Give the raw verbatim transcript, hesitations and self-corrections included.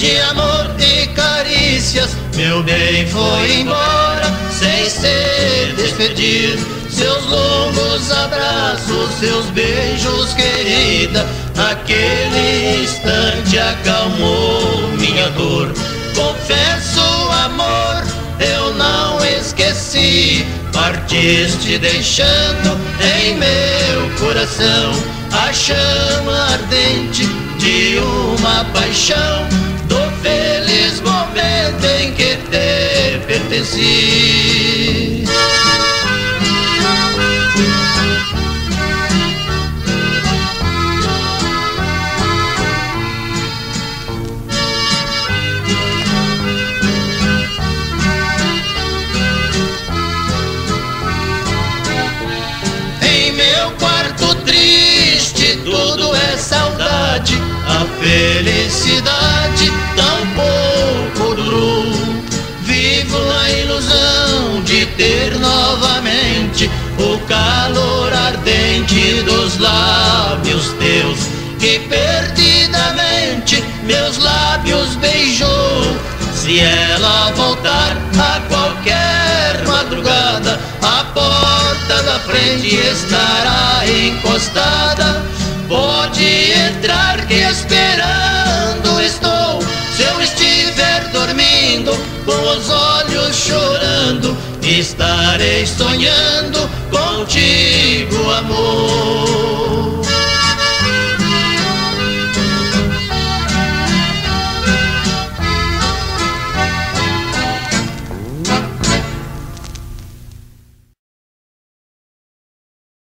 de amor e carícias. Meu bem foi embora sem se despedir. Seus longos abraços, seus beijos, querida, naquele instante acalmou minha dor. Confesso, amor, eu não esqueci. Partiste deixando em meu coração a chama ardente de uma paixão, do feliz momento em que te pertenci. Em meu quarto triste tudo é saudade, a felicidade tão pouco durou. Vivo na ilusão de ter novamente o calor ardente dos lábios teus, que perdidamente meus lábios beijou. Se ela voltar a qualquer madrugada, a porta da frente estará encostada. Pode entrar que esperando estou. Se eu estiver dormindo com os olhos chorando, estarei sonhando contigo, amor.